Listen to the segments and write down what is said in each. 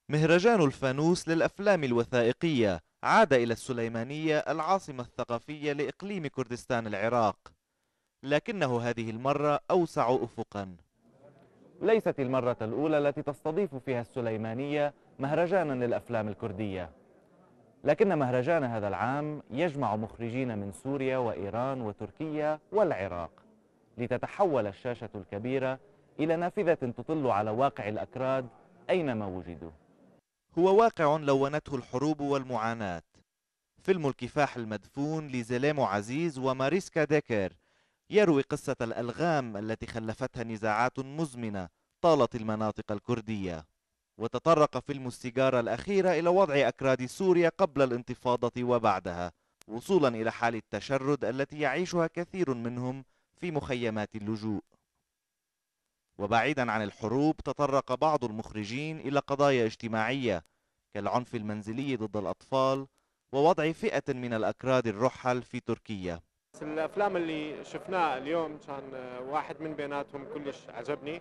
مهرجان الفانوس للأفلام الوثائقية عاد إلى السليمانية العاصمة الثقافية لإقليم كردستان العراق، لكنه هذه المرة أوسع أفقا. ليست المرة الأولى التي تستضيف فيها السليمانية مهرجانا للأفلام الكردية، لكن مهرجان هذا العام يجمع مخرجين من سوريا وإيران وتركيا والعراق، لتتحول الشاشة الكبيرة إلى نافذة تطل على واقع الأكراد أينما وجدوا. هو واقع لونته الحروب والمعاناة. فيلم الكفاح المدفون لزليمو عزيز وماريسكا ديكير يروي قصة الألغام التي خلفتها نزاعات مزمنة طالت المناطق الكردية. وتطرق فيلم السيجارة الأخيرة إلى وضع أكراد سوريا قبل الانتفاضة وبعدها، وصولا إلى حال التشرد التي يعيشها كثير منهم في مخيمات اللجوء. وبعيدا عن الحروب تطرق بعض المخرجين إلى قضايا اجتماعية كالعنف المنزلي ضد الأطفال ووضع فئة من الأكراد الرحل في تركيا. الافلام اللي شفناه اليوم كان واحد من بيناتهم كلش عجبني،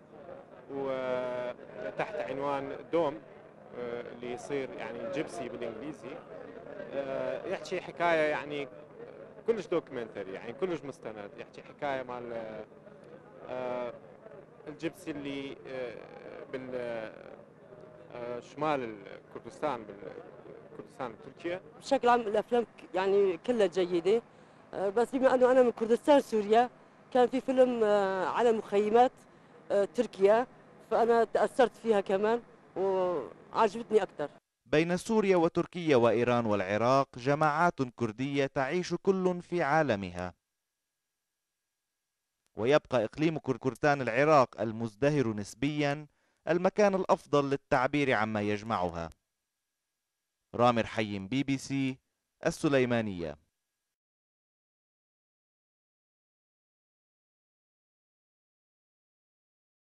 وتحت عنوان دوم، اللي يصير يعني جيبسي بالانجليزي. يحكي حكايه يعني كلش دوكيومنتري، يعني كلش مستند، يحكي حكايه مال الجيبسي اللي بالشمال الكردستان، بالكردستان تركيا. بشكل عام الافلام يعني كلها جيده، بس بما انه انا من كردستان سوريا كان في فيلم على مخيمات تركيا، فانا تاثرت فيها كمان وعجبتني اكثر. بين سوريا وتركيا وإيران والعراق جماعات كردية تعيش كل في عالمها، ويبقى إقليم كردستان العراق المزدهر نسبيا المكان الأفضل للتعبير عما يجمعها. رامر حيم، BBC، السليمانية.